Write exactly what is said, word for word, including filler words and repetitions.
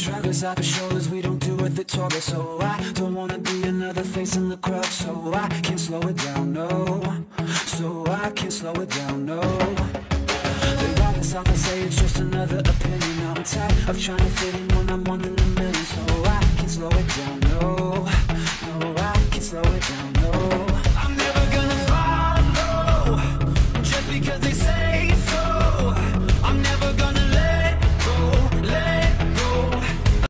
Shruggers off the shoulders, we don't do what they told us. So I don't wanna be another face in the crowd. So I can't slow it down, no. So I can't slow it down, no. They write us off and say it's just another opinion. I'm tired of trying to fit in when I'm one in a million. So I can't slow it down, no. No, I can't slow it down,